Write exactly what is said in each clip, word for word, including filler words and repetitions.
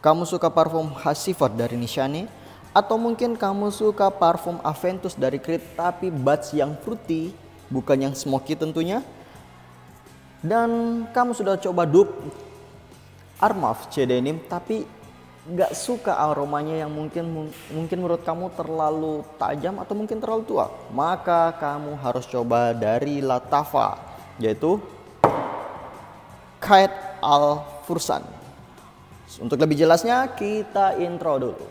Kamu suka parfum Hasifat dari Nishane, atau mungkin kamu suka parfum Aventus dari Creed tapi buds yang fruity, bukan yang smoky tentunya. Dan kamu sudah coba dupe Armaf C Denim tapi gak suka aromanya yang mungkin mungkin menurut kamu terlalu tajam atau mungkin terlalu tua, maka kamu harus coba dari Lattafa, yaitu Kite Al Fursan. Untuk lebih jelasnya kita intro dulu.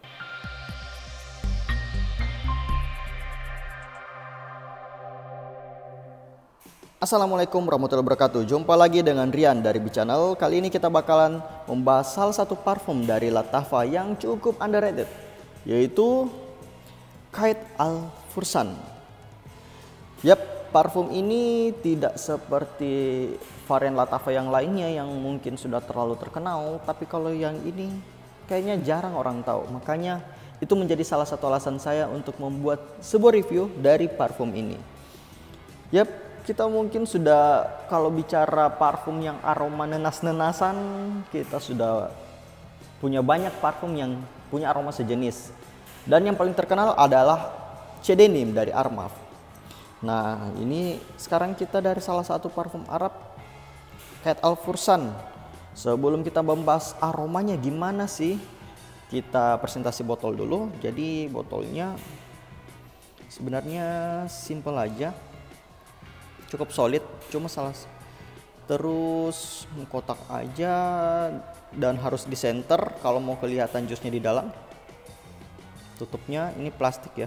Assalamualaikum warahmatullahi wabarakatuh. Jumpa lagi dengan Rian dari B-Channel. Kali ini kita bakalan membahas salah satu parfum dari Lattafa yang cukup underrated, yaitu Kite Al Fursan. Yap, parfum ini tidak seperti varian Lattafa yang lainnya yang mungkin sudah terlalu terkenal, tapi kalau yang ini kayaknya jarang orang tahu. Makanya itu menjadi salah satu alasan saya untuk membuat sebuah review dari parfum ini. Yap, kita mungkin sudah, kalau bicara parfum yang aroma nenas-nenasan, kita sudah punya banyak parfum yang punya aroma sejenis. Dan yang paling terkenal adalah C Denim dari Armaf. Nah, ini sekarang kita dari salah satu parfum Arab, Kite Al Fursan. Sebelum kita membahas aromanya gimana sih, kita presentasi botol dulu. Jadi botolnya sebenarnya simple aja, cukup solid, cuma salah terus kotak aja dan harus di center kalau mau kelihatan jusnya di dalam. Tutupnya ini plastik ya.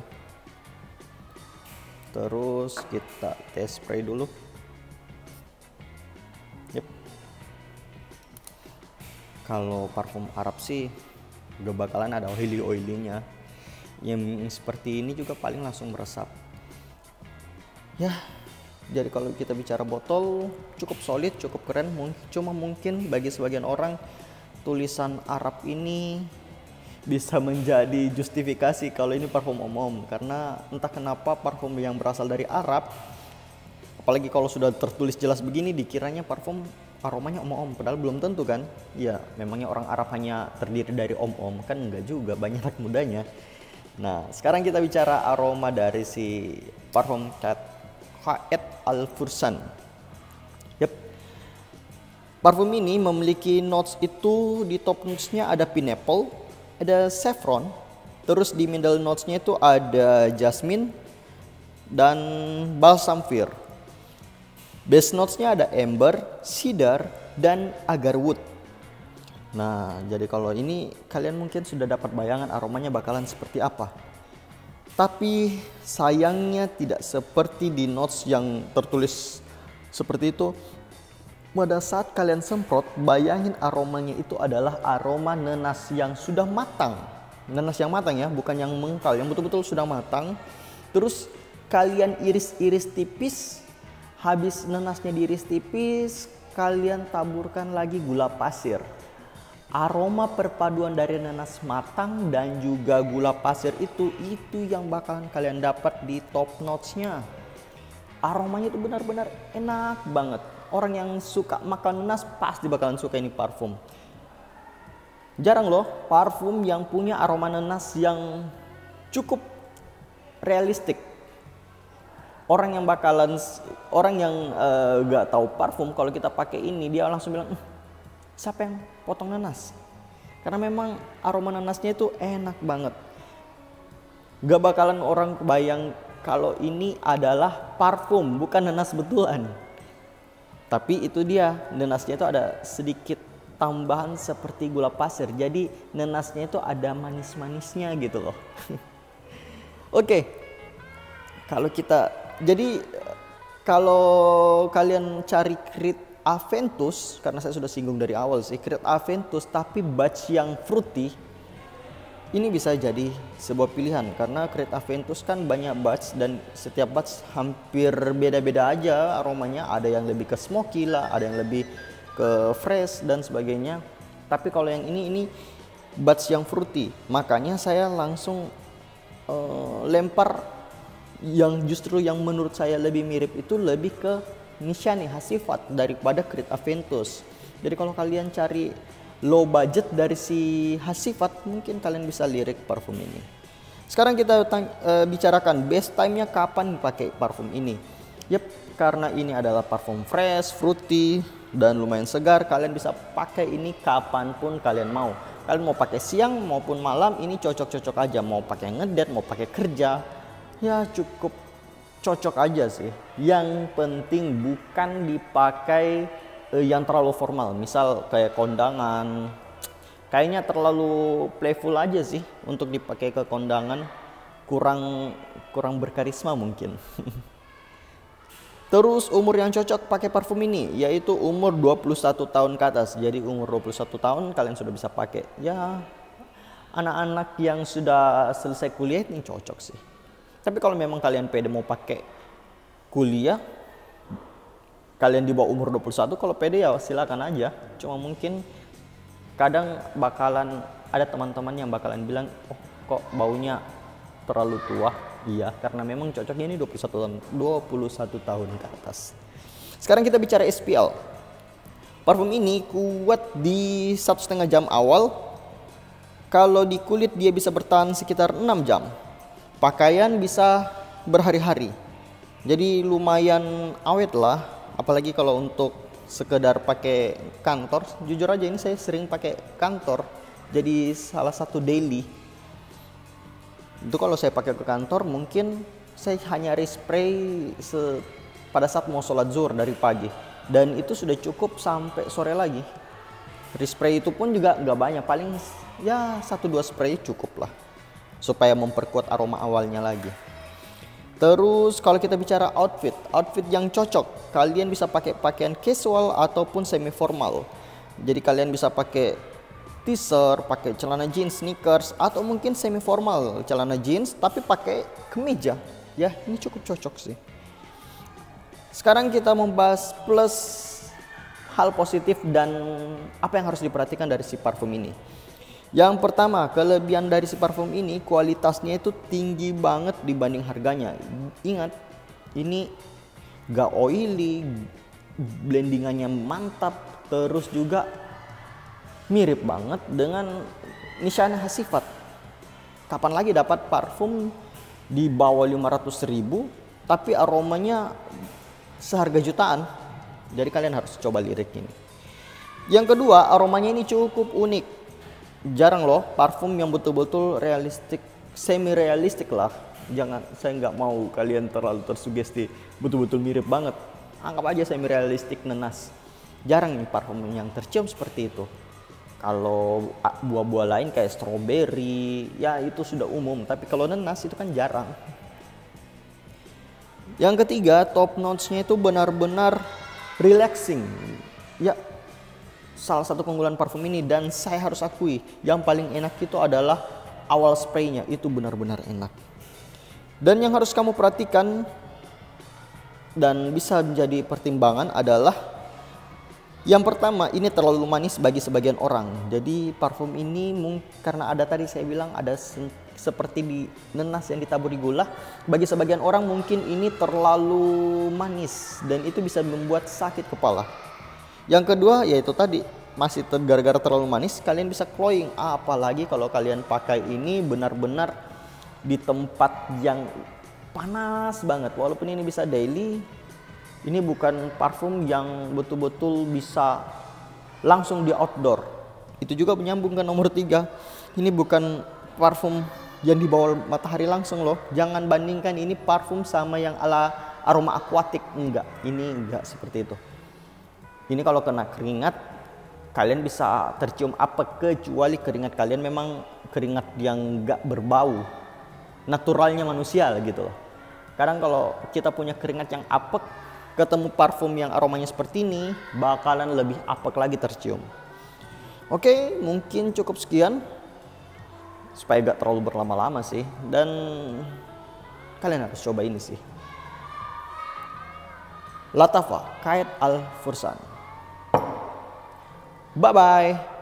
Terus kita tes spray dulu. Yep. Kalau parfum Arab sih gak bakalan ada oily-oilynya. Yang seperti ini juga paling langsung meresap. Ya, jadi kalau kita bicara botol cukup solid, cukup keren. Cuma mungkin bagi sebagian orang tulisan Arab ini bisa menjadi justifikasi kalau ini parfum om-om, karena entah kenapa parfum yang berasal dari Arab, apalagi kalau sudah tertulis jelas begini, dikiranya parfum aromanya om-om, padahal belum tentu kan. Ya, memangnya orang Arab hanya terdiri dari om-om? Kan enggak juga, banyak anak mudanya. Nah, sekarang kita bicara aroma dari si parfum Kite Al Fursan. Yep. Parfum ini memiliki notes itu, di top notes-nya ada pineapple, ada saffron, terus di middle notes-nya itu ada jasmine dan balsam fir. Base notes-nya ada amber, cedar, dan agarwood. Nah, jadi kalau ini kalian mungkin sudah dapat bayangan aromanya bakalan seperti apa. Tapi sayangnya tidak seperti di notes yang tertulis seperti itu. Pada saat kalian semprot, bayangin aromanya itu adalah aroma nenas yang sudah matang. Nenas yang matang ya, bukan yang mengkal, yang betul-betul sudah matang. Terus kalian iris-iris tipis, habis nenasnya diiris tipis, kalian taburkan lagi gula pasir. Aroma perpaduan dari nenas matang dan juga gula pasir itu, itu yang bakalan kalian dapat di top notes-nya. Aromanya itu benar-benar enak banget. Orang yang suka makan nenas pasti bakalan suka ini parfum. Jarang loh parfum yang punya aroma nenas yang cukup realistik. Orang yang bakalan orang yang uh, gak tahu parfum, kalau kita pakai ini dia langsung bilang, ehm, siapa yang potong nanas? Karena memang aroma nanasnya itu enak banget. Gak bakalan orang kebayang kalau ini adalah parfum, bukan nanas betulan. Tapi itu dia, nenasnya itu ada sedikit tambahan seperti gula pasir. Jadi nenasnya itu ada manis-manisnya gitu loh. Oke, kalau kita, jadi kalau kalian cari Creed Aventus, karena saya sudah singgung dari awal sih, Creed Aventus tapi batch yang fruity, ini bisa jadi sebuah pilihan. Karena Creed Aventus kan banyak batch dan setiap batch hampir beda-beda aja aromanya. Ada yang lebih ke smoky lah, ada yang lebih ke fresh dan sebagainya. Tapi kalau yang ini, ini batch yang fruity. Makanya saya langsung uh, lempar yang justru yang menurut saya lebih mirip itu lebih ke Nishane Hasifat daripada Creed Aventus. Jadi kalau kalian cari low budget dari si Hasifat, mungkin kalian bisa lirik parfum ini. Sekarang kita uh, bicarakan best time-nya kapan pakai parfum ini. Yep, karena ini adalah parfum fresh, fruity, dan lumayan segar, kalian bisa pakai ini kapanpun kalian mau. Kalian mau pakai siang maupun malam, ini cocok-cocok aja. Mau pakai ngedate, mau pakai kerja, ya cukup cocok aja sih. Yang penting bukan dipakai eh, yang terlalu formal. Misal kayak kondangan, kayaknya terlalu playful aja sih untuk dipakai ke kondangan. Kurang kurang berkarisma mungkin. Terus umur yang cocok pakai parfum ini yaitu umur dua puluh satu tahun ke atas. Jadi umur dua puluh satu tahun kalian sudah bisa pakai. Ya, anak-anak yang sudah selesai kuliah ini cocok sih. Tapi kalau memang kalian pede mau pakai kuliah, kalian di bawah umur dua puluh satu, kalau pede ya silakan aja. Cuma mungkin kadang bakalan ada teman-teman yang bakalan bilang, "Oh, kok baunya terlalu tua?" Iya, karena memang cocoknya ini dua puluh satu tahun, dua puluh satu tahun ke atas. Sekarang kita bicara S P L. Parfum ini kuat di satu setengah jam awal. Kalau di kulit dia bisa bertahan sekitar enam jam. Pakaian bisa berhari-hari. Jadi lumayan awet lah. Apalagi kalau untuk sekedar pakai kantor. Jujur aja ini saya sering pakai kantor. Jadi salah satu daily. Itu kalau saya pakai ke kantor mungkin saya hanya respray se pada saat mau sholat zuhur dari pagi, dan itu sudah cukup sampai sore lagi. Respray itu pun juga nggak banyak, paling ya satu dua spray cukup lah supaya memperkuat aroma awalnya lagi. Terus kalau kita bicara outfit, outfit yang cocok, kalian bisa pakai pakaian casual ataupun semi formal. Jadi kalian bisa pakai t-shirt, pakai celana jeans, sneakers, atau mungkin semi formal celana jeans tapi pakai kemeja. Ya, ini cukup cocok sih. Sekarang kita membahas plus hal positif dan apa yang harus diperhatikan dari si parfum ini. Yang pertama, kelebihan dari si parfum ini kualitasnya itu tinggi banget dibanding harganya. Ingat, ini gak oily, blendingannya mantap, terus juga mirip banget dengan Nisyana Hasifat. Kapan lagi dapat parfum di bawah lima ratus ribu tapi aromanya seharga jutaan. Jadi kalian harus coba lirik ini. Yang kedua, aromanya ini cukup unik. Jarang loh parfum yang betul-betul realistik, semi realistik lah. Jangan, saya nggak mau kalian terlalu tersugesti betul-betul mirip banget. Anggap aja semi realistik, nenas. Jarang nih parfum yang tercium seperti itu. Kalau buah-buah lain kayak strawberry, ya itu sudah umum. Tapi kalau nenas itu kan jarang. Yang ketiga, top notes-nya itu benar-benar relaxing. Ya, salah satu keunggulan parfum ini, dan saya harus akui yang paling enak itu adalah awal spraynya, itu benar-benar enak. Dan yang harus kamu perhatikan dan bisa menjadi pertimbangan adalah yang pertama, ini terlalu manis bagi sebagian orang. Jadi parfum ini karena ada tadi saya bilang ada se seperti di nenas yang ditaburi gula. Bagi sebagian orang mungkin ini terlalu manis dan itu bisa membuat sakit kepala. Yang kedua yaitu tadi masih gara-gara terlalu manis, kalian bisa cloying. Apalagi kalau kalian pakai ini benar-benar di tempat yang panas banget. Walaupun ini bisa daily, ini bukan parfum yang betul-betul bisa langsung di outdoor. Itu juga menyambung ke nomor tiga. Ini bukan parfum yang dibawa matahari langsung loh. Jangan bandingkan ini parfum sama yang ala aroma aquatic. Enggak, ini enggak seperti itu. Ini kalau kena keringat, kalian bisa tercium apa, kecuali keringat kalian memang keringat yang enggak berbau. Naturalnya manusia gitu loh. Kadang kalau kita punya keringat yang apek, ketemu parfum yang aromanya seperti ini, bakalan lebih apek lagi tercium. Oke, mungkin cukup sekian. Supaya gak terlalu berlama-lama sih. Dan kalian harus coba ini sih. Lattafa Kait Al Fursan. Bye-bye.